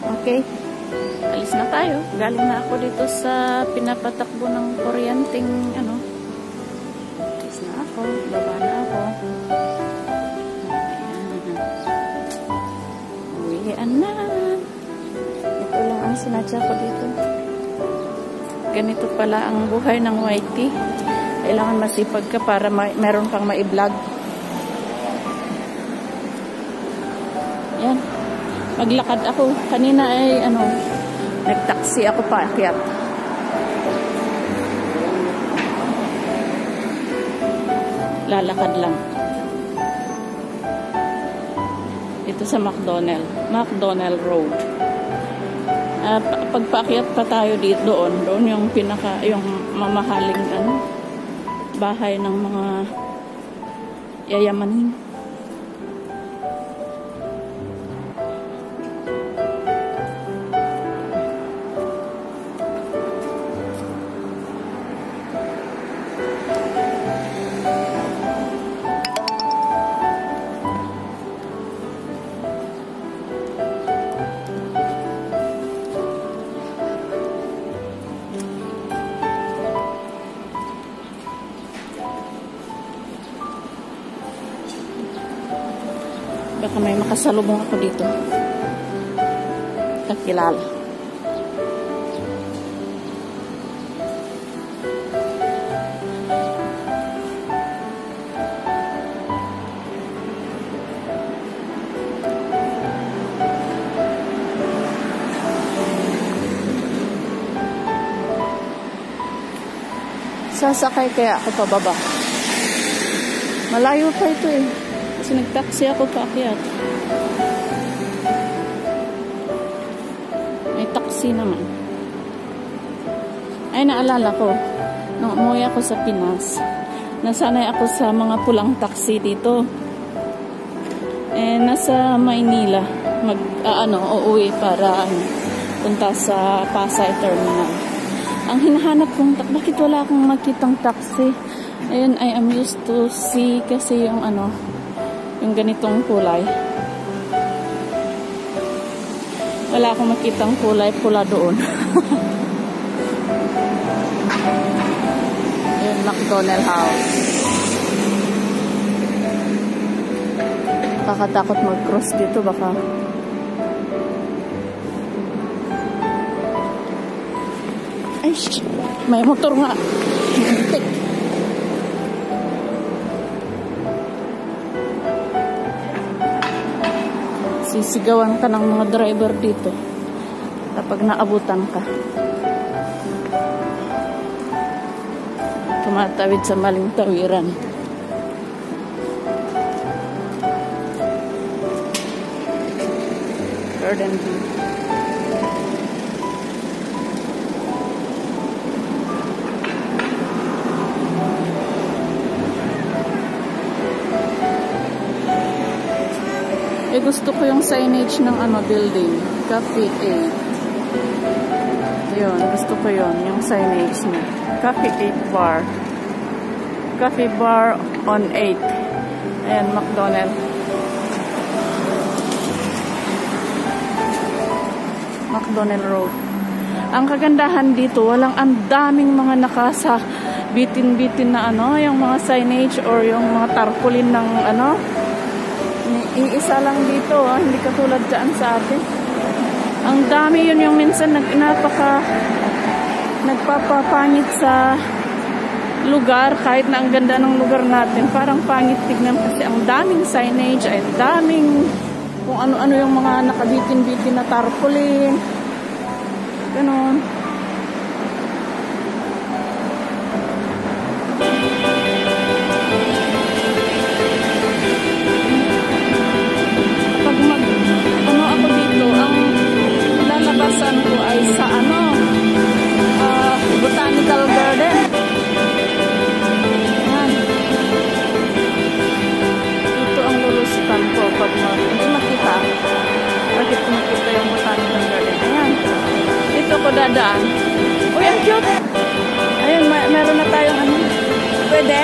Okay. Alis na tayo. Galing na ako dito sa pinapatakbo ng kuryenteng ano. Alis na ako. Baba na ako. Uwian na. Ito lang ang sinadya ko dito. Ganito pala ang buhay ng YT. Kailangan masipag ka para meron kang ma-vlog. Yan. Maglakad ako. Kanina ay ano, nag-taxi ako paakyat. Lalakad lang. Ito sa McDonald Road. Pagpaakyat pa tayo dito doon yung yung mamahaling ano, bahay ng mga yayamanin. Baka may makasalubong ako dito. Kakilala. Sasakay kaya ako pababa. Malayo pa ito eh. Kasi nag-taxi ako paakyat. May taxi naman. Ay, naalala ko. Nung umuwi ako sa Pinas, nasanay ako sa mga pulang taxi dito. Eh, nasa Maynila. Uuwi para punta sa Pasay Terminal. Ang hinahanap kong bakit wala akong makitang taxi? Ayun, I am used to see kasi yung yung ganitong kulay. Wala akong makitang kulay pula doon. Yung McDonald House. Kakatakot mag-cross dito baka. Ay, may motor nga. Sisigawan ka ng mga driver dito kapag naabutan ka. Tumatawid sa maling tawiran. Garden View. Eh, gusto ko yung signage ng building. Cafe 8. Yun, gusto ko yun. Yung signage niya. Cafe 8 bar. Cafe bar on 8. Ayan, McDonald. McDonald Road. Ang kagandahan dito, ang daming mga nakasa bitin-bitin na yung mga signage or yung mga tarpaulin ng iisa lang dito, hindi katulad dyan sa atin. Ang dami yun yung minsan nagpapapangit sa lugar, kahit na ang ganda ng lugar natin, parang pangit tignan kasi ang daming signage, ay daming kung ano-ano yung mga nakabitin-bitin na tarpaulin. Ganon. Botanical Garden. Ayan. Ito ang lulusutan ko pag hindi makita. Bakit makita yung Botanical Garden? Ayan. Dito ko dadaan. Uy, ang cute! Ayun, meron na tayong Pwede?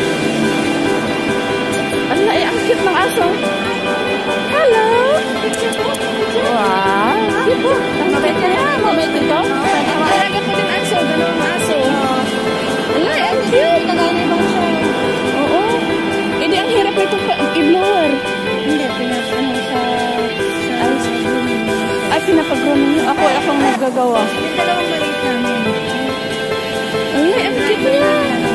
Ala, ang cute ng aso. Hello! Wow! Cute! ito? Talaga po din aso. Dalawang aso. Ala, ang cute. Tagalibang siya. Oo. Eh, di ang hirap nito i-blower. Hindi, pinapano sa grooming. Ay, pinapag-grooming nyo. Ako ang naggagawa. Yung dalawang maliit namin. Ala, ang cute niya.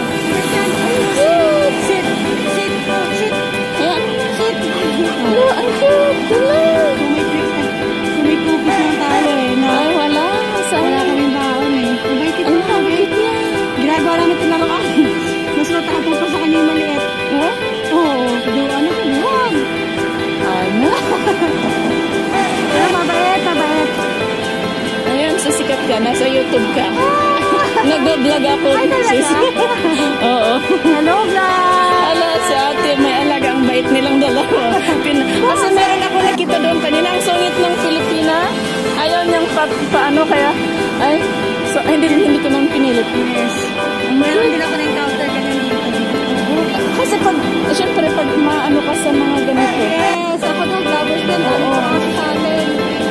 Sit. Ayan. Ala, ang cute. Ala. Kung may kupis ng tayo eh. Na, Ay, wala. wala kaming baon eh. Mabait ito. Ala, ang cute niya. Ginagawa namin ito laruan. Mas matakapong pa sa kanya yung maliit. Huh? Oo. Ano ka doon? Ano? Pero mabait. Ayun, sisikat ka. Nasa YouTube ka. Nag-vlog ako. Ay, talaga? Oo. Hello, vlog! Ala, si ate, may alaga. Ang bait nilang dalawa. Kasi meron ako nakita doon kanina. Ang sungit ng Pilipina. Ayaw niyang paano kaya. Ay, so, hindi ko nang pinilit. Yes. Meron din ako na-encounter ganyan dito. Kasi syempre, pag maano ka sa mga ganito. Yes, ako daw, vloggers din. Ano Oo. ako sa atin.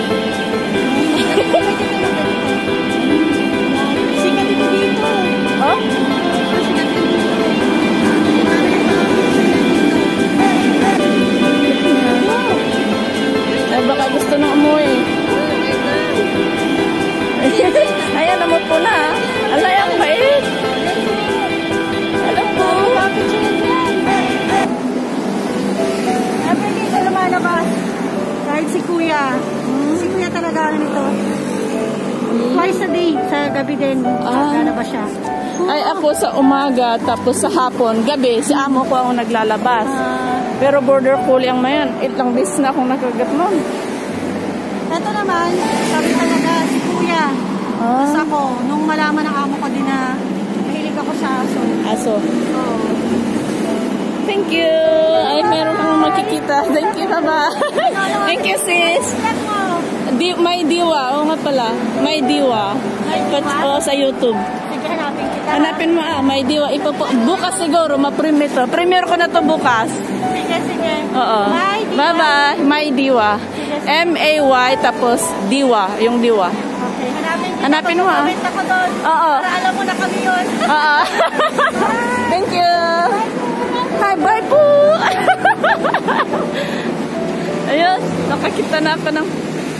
Sikat ito dito. Oh? Sikat ito dito. Ay, baka gusto nang umuwi. Ayan, namot po na. Alay, ang bait. Alam po. Bakit siya yan? Every day na lumalabas. Kahit si Kuya. Si Kuya talaga ano nito. Twice a day. Sa gabi din. Lalabas siya. Ay, ako sa umaga, tapos sa hapon, gabi, si amo ko ang naglalabas. Pero border collie ang mayan. Ilang beses na akong nakagat nun. Ito naman, sabi talaga si Kuya. Tapos ako, nung malaman ng amo ko din na mahilig ako sa aso. Aso. Oo. Thank you. Ay, meron kang makikita. Thank you, baba. Thank you, sis. Sikat mo. May diwa. Oo nga pala. May diwa. Sa YouTube. Sige, hanapin kita. Hanapin mo may diwa. Bukas siguro, ma-premiere to. Premiere ko na to bukas. Sige. Oo. Bye, diwa. Bye-bye. May diwa. M-A-Y tapos diwa. Yung diwa. Okay, Hanapin mo, Comment ako doon. Oo. Para alam mo na kami yun. Oo. Thank you. Hi, bye po. Ayun, nakakita na ako ng...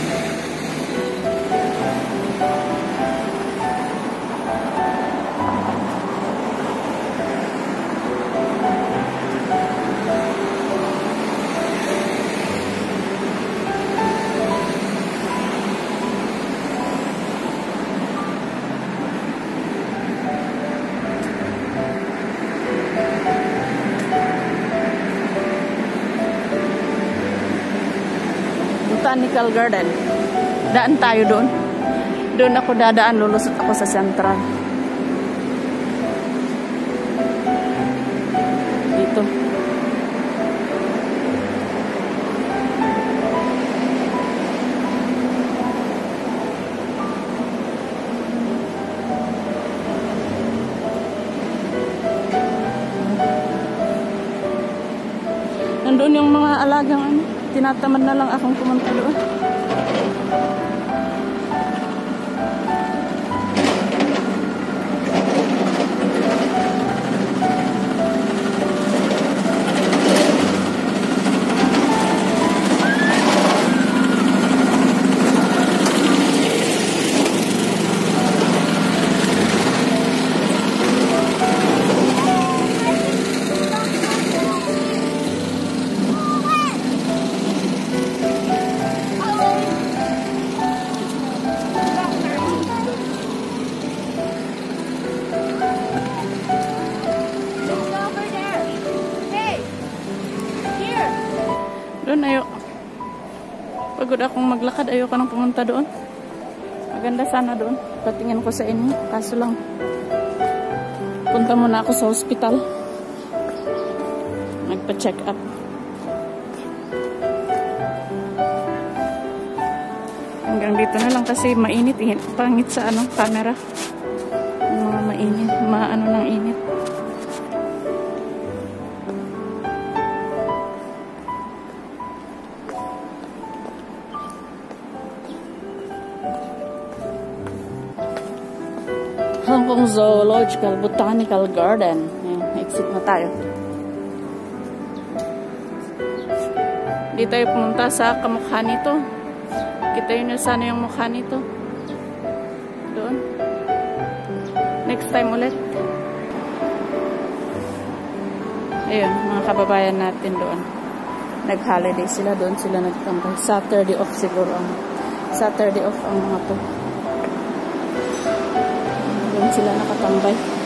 Botanical Garden. Daan tayo doon. Doon ako dadaan, lulusot ako sa Central. Dito. Nandun yung mga alagang ano. Tinatamad na lang akong pumunta doon. Doon pagod akong maglakad, ayoko nang pumunta doon. Maganda sana doon. Patingin ko sa inyo. Kaso lang, punta muna ako sa hospital. Magpa-check up. Hanggang dito na lang kasi mainit. Pangit sa camera. Mga mainit. Maano ng init. Tabong Zoological Botanical Garden. Ayan, exit na tayo. Di tayo pumunta sa kamukha nito. Kita yun sana yung mukha nito. Doon. Next time ulit. Ayun, mga kababayan natin doon. Nag-holiday sila doon. Sila nagtambay. Saturday off siguro. Saturday off ang mga to. Doon sila nakatambay.